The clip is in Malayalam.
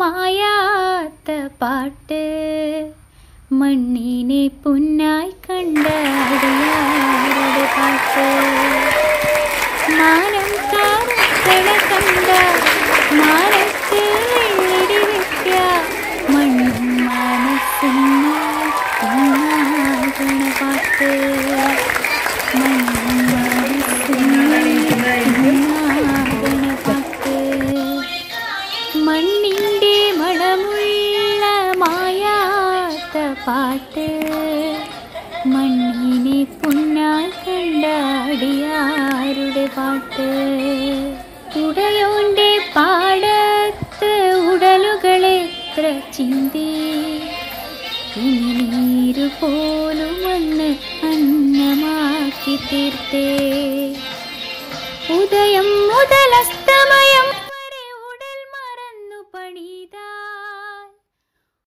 മായാത്ത പാട്ട് മണ്ണിനെ പൊന്നായി കണ്ട അടിയാരുടെ പാട്ട് മാനം കാരണ കണ്ട മാനത്ത് വെള്ളി വെക്ക മണ്ണും മനസ്സും പാട്ട് മണ്ണും പാട്ട് മണ്ണിൻ്റെ മണമുള്ള മായാത്ത പാട്ട് മണ്ണിനെ പൊന്നായി കണ്ട അടിയാരുടെ പാട്ട് ഉടയോന്റെ പാടത്ത് ഉടലുകളെത്ര ചിന്തി ഇനി നീരു പോലും വന്ന് അന്നമാക്കി തീർത്തേ ഉദയം മുതലസ്തമയം വരെ ഉടൽ മറന്നു പണിത